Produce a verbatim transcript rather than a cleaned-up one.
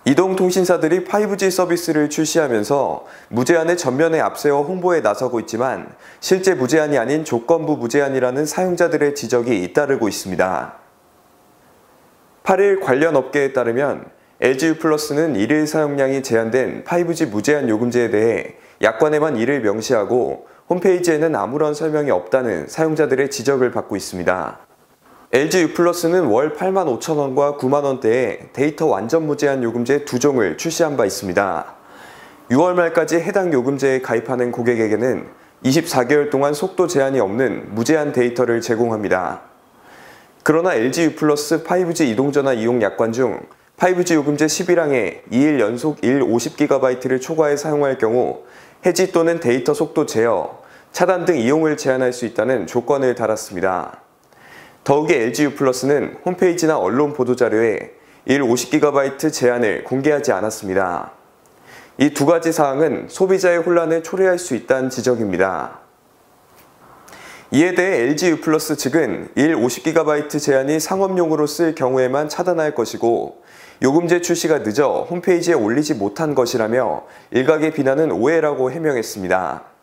이동통신사들이 파이브지 서비스를 출시하면서 무제한의 전면에 앞세워 홍보에 나서고 있지만 실제 무제한이 아닌 조건부 무제한이라는 사용자들의 지적이 잇따르고 있습니다. 팔 일 관련 업계에 따르면 엘지유 플러스는 일일 사용량이 제한된 파이브지 무제한 요금제에 대해 약관에만 이를 명시하고 홈페이지에는 아무런 설명이 없다는 사용자들의 지적을 받고 있습니다. 엘지유 플러스는 월 팔만 오천 원과 구만 원대의 데이터 완전 무제한 요금제 두 종을 출시한 바 있습니다. 유월 말까지 해당 요금제에 가입하는 고객에게는 이십사 개월 동안 속도 제한이 없는 무제한 데이터를 제공합니다. 그러나 엘지유 플러스 파이브지 이동전화 이용 약관 중 파이브지 요금제 십일 항에 이 일 연속 일 오십 기가바이트를 초과해 사용할 경우 해지 또는 데이터 속도 제어, 차단 등 이용을 제한할 수 있다는 조건을 달았습니다. 더욱이 엘지유 플러스는 홈페이지나 언론 보도자료에 일 오십 기가바이트 제한을 공개하지 않았습니다. 이 두 가지 사항은 소비자의 혼란을 초래할 수 있다는 지적입니다. 이에 대해 엘지유 플러스 측은 일 오십 기가바이트 제한이 상업용으로 쓸 경우에만 차단할 것이고 요금제 출시가 늦어 홈페이지에 올리지 못한 것이라며 일각의 비난은 오해라고 해명했습니다.